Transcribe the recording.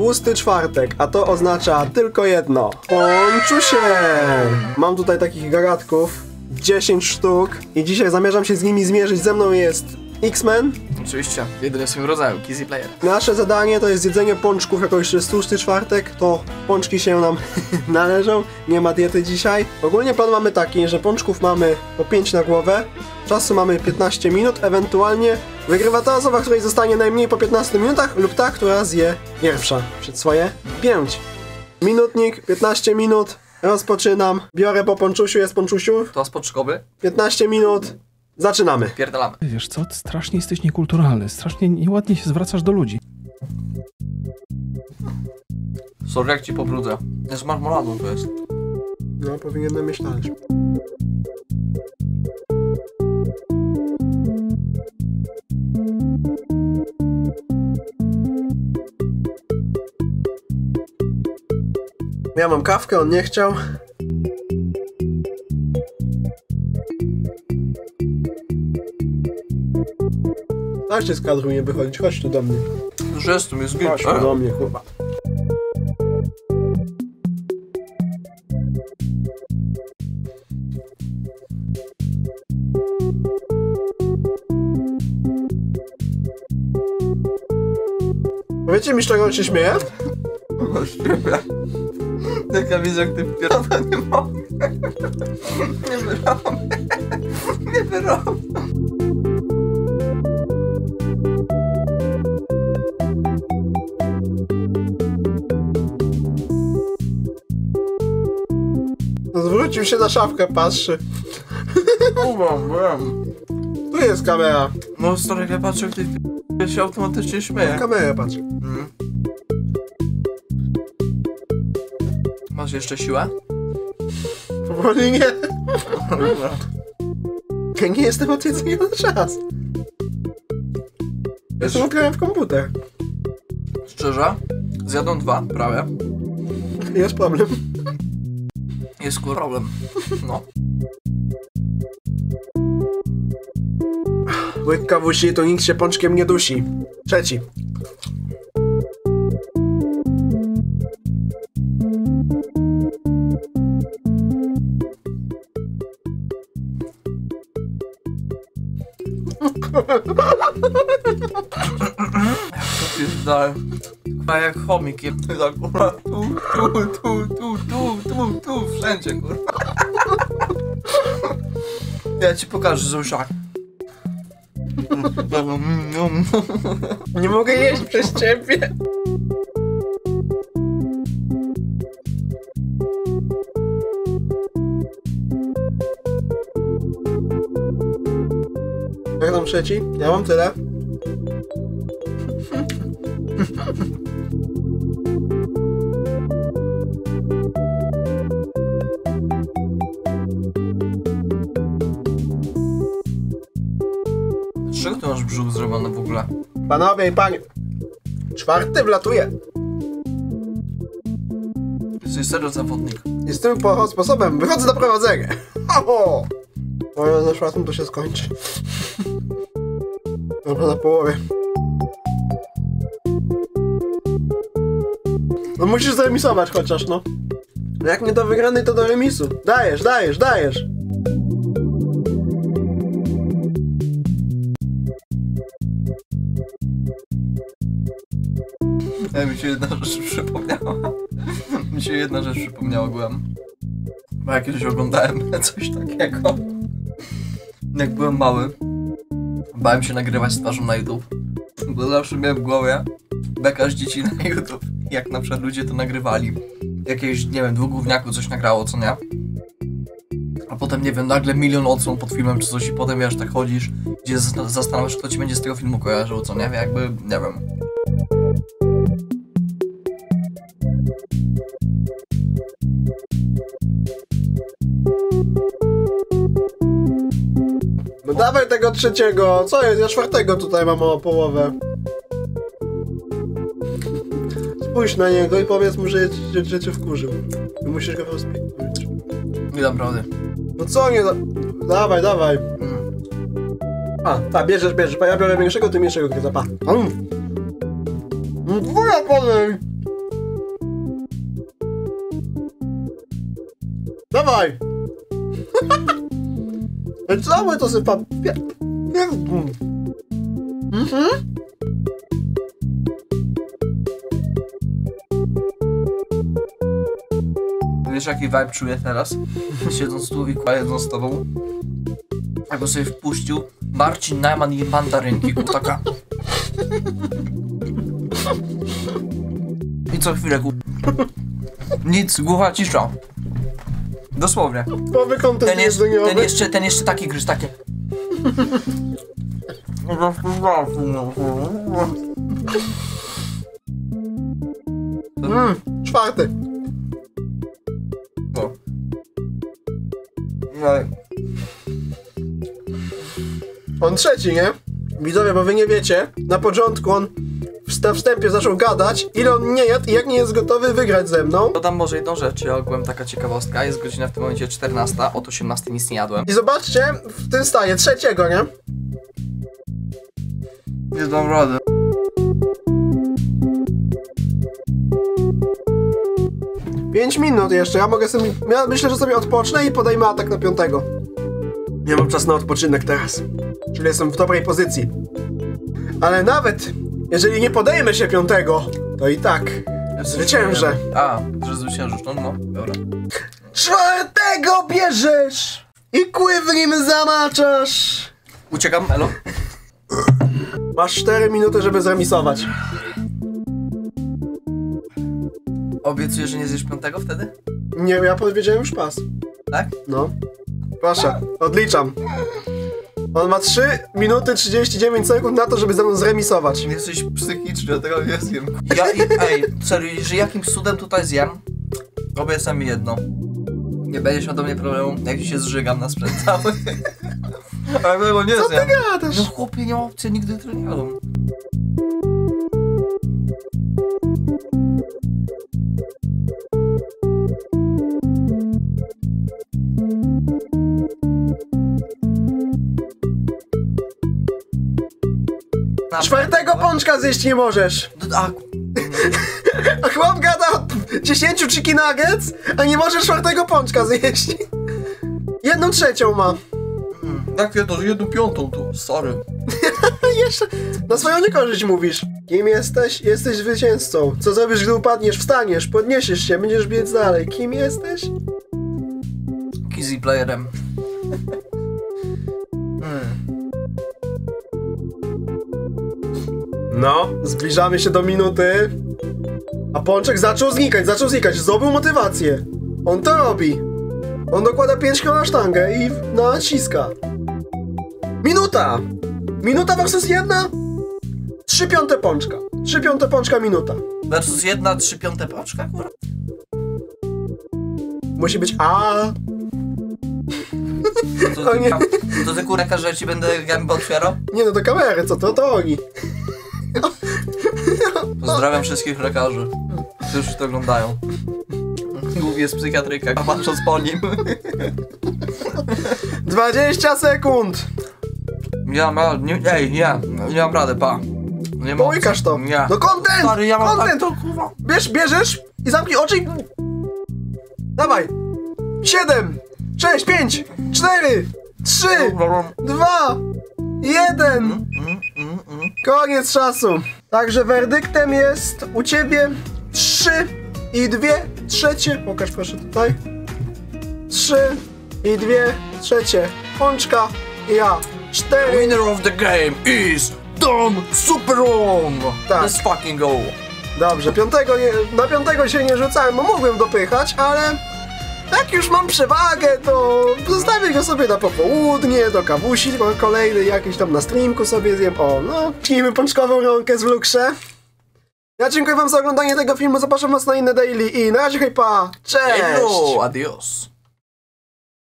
Tłusty czwartek, a to oznacza tylko jedno. Ponczusie! Mam tutaj takich gagatków 10 sztuk i dzisiaj zamierzam się z nimi zmierzyć. Ze mną jest X-Men. Oczywiście, jedyny w swoim rodzaju, Kizzy Player. Nasze zadanie to jest jedzenie pączków, jako już jest tłusty czwartek, to pączki się nam należą, nie ma diety dzisiaj. Ogólnie plan mamy taki, że pączków mamy po 5 na głowę, czasu mamy 15 minut, ewentualnie wygrywa ta osoba, której zostanie najmniej po 15 minutach lub ta, która zje pierwsza przed swoje 5. Minutnik, 15 minut, rozpoczynam, biorę po ponczusiu, jest ponczusiu, To spoczkowy? 15 minut, zaczynamy. Pierdalamy. Wiesz co, ty strasznie jesteś niekulturalny, strasznie nieładnie się zwracasz do ludzi. Sorry, jak ci pobrudzę. Z marmoladą to jest. No, powinienem mieć talerz. Ja mam kawkę, on nie chciał. Dajcie z kadru nie wychodzić, chodź tu do mnie. Już jestem, jest git. Chodź tu do mnie, chłopak. Powiedzcie mi, z czego on się śmieje? Jak ja widzę, jak ty pierdolę, nie mogę. Nie wyrobię. Nie wyrobię. Zwrócił się na szafkę, patrzy. Byłem. Tu jest kamera. No stary, jak ja patrzę, jak ty się automatycznie śmieje. Kamerę patrz. Masz jeszcze siłę? Powoli nie. Ja nie jestem od jedzenia na czas. Jestem ugrałem w komputer. Szczerze? Zjadą 2, prawie. Jest problem. Jest problem. No. Łyk kawusi, to nikt się pączkiem nie dusi. Trzeci. Pierdolę. Chyba jak chomik je tak kurwa. Tu, wszędzie kurwa. Ja ci pokażę, Zusiak. Nie mogę jeść przez ciebie. Jak tam trzeci? Ja mam tyle. Z czego ty masz brzuch zrobiony w ogóle? Panowie i panie. Czwarty wlatuje. Jesteś serio zawodnik. I z tym sposobem wychodzę na prowadzenie. O! Moja za czwartym to się skończy. Dobra, na połowie. No musisz zremisować chociaż, no. Jak nie do wygranej, to do remisu. Dajesz, dajesz, dajesz. Mi się jedna rzecz przypomniała. Byłem. Bo jak kiedyś oglądałem coś takiego. Jak byłem mały, bałem się nagrywać z twarzą na YouTube. Bo zawsze miałem w głowie beka z dzieci na YouTube. Jak na przykład ludzie to nagrywali. Jakieś, nie wiem, 2 gówniaków coś nagrało, co nie? A potem, nie wiem, nagle 1 000 000 odsłon pod filmem czy coś i potem, wiesz, tak chodzisz, gdzie zastanawiasz, kto ci będzie z tego filmu kojarzył, co nie? Jakby, nie wiem. No dawaj tego trzeciego. Co jest? Ja czwartego tutaj mam o połowę. Spójrz na niego i powiedz mu, że cię wkurzył. I musisz go rozpić. Nie dam rady. No co nie... Dawaj, dawaj. A, tak, bierzesz. Ja biorę większego, ty mniejszego gryza. Pa. Dwója podej! dawaj! Całe to sypa... Wiesz jaki vibe czuję teraz? Siedząc tu i jedząc z tobą. Jakby sobie wpuścił Marcin Najman i mandarynki, taka. I co chwilę nic, głucha cisza. Dosłownie. Nowy kontent jedzeniowy. Ten jeszcze taki gryz, takie. Czwarty. No. On trzeci, nie? Widzowie, bo wy nie wiecie, na początku on na wstępie zaczął gadać, ile on nie jadł i jak nie jest gotowy wygrać ze mną. Dodam może jedną rzecz, ja ogółem taka ciekawostka, jest godzina w tym momencie 14, od 18 nic nie jadłem. I zobaczcie, w tym stanie, trzeciego, nie? Nie dam rady. Pięć minut jeszcze, ja mogę sobie... Ja myślę, że sobie odpocznę i podejmę atak na piątego. Nie mam czasu na odpoczynek teraz. Czyli jestem w dobrej pozycji. Ale nawet jeżeli nie podejmę się piątego, to i tak zwyciężę. A, że zwyciężysz, no, dobra. Czwartego bierzesz i kły w nim zamaczasz. Uciekam, elo. Masz 4 minuty, żeby zremisować. Obiecuję, że nie zjesz piątego wtedy? Nie, ja powiedziałem już pas. Tak? No. Proszę, odliczam. On ma 3 minuty 39 sekund na to, żeby ze mną zremisować. Jesteś psychiczny, ja tego nie zjem. Ej, serio, że jakimś cudem tutaj zjem, obiecuję mi jedno. Nie będziesz miał do mnie problemu, jak się zżygam na sprzęt cały. Ale tego nie Co zjem. ty gadasz? No chłopie, nie mam opcji, nigdy tego nie jadłem. Czwartego pączka zjeść nie możesz. A, A chłop gada 10 chicken nuggets, a nie może czwartego pączka zjeść. 1/3 ma. jak jedną piątą tu, sorry. Jeszcze na swoją niekorzyść mówisz. Kim jesteś? Jesteś zwycięzcą. Co zrobisz, gdy upadniesz? Wstaniesz, podniesiesz się, będziesz biec dalej. Kim jesteś? Easy playerem. No, zbliżamy się do minuty. A pączek zaczął znikać, zdobył motywację. On to robi. On dokłada 5 kg na sztangę i naciska. Minuta! Minuta versus 1? 3/5 pączka. 3/5 pączka minuta. Versus 1/3/5 pączka, kurwa. Musi być A. To ty kureka, że ci będę gębę otwierał? Nie no, do kamery, co to? To oni. Pozdrawiam wszystkich lekarzy, którzy to oglądają. Głównie z psychiatryka, a patrząc po nim. 20 sekund! Nie mam rady, pa. Nie mam Połykasz to. Nie. No content! Stary, ja mam Content! tak to, kurwa. Bierzesz i zamknij oczy i... Dawaj! 7, 6, 5, 4, 3, 2, 1. Koniec czasu. Także werdyktem jest u ciebie 3,2/3. Pokaż proszę tutaj. 3,2/3. Pączka i ja. 4. Winner of the game is Dom Superon. Tak. Let's fucking go. Dobrze, na piątego się nie rzucałem, bo mogłem dopychać, ale jak już mam przewagę, to zostawię go sobie na popołudnie, do kawusi kolejny, jakiś tam na streamku sobie zjem. O, no, pijmy pączkową rąkę z Lukrze. Ja dziękuję wam za oglądanie tego filmu, zapraszam was na inne daily i na razie, hej pa, cześć! Hello, adios.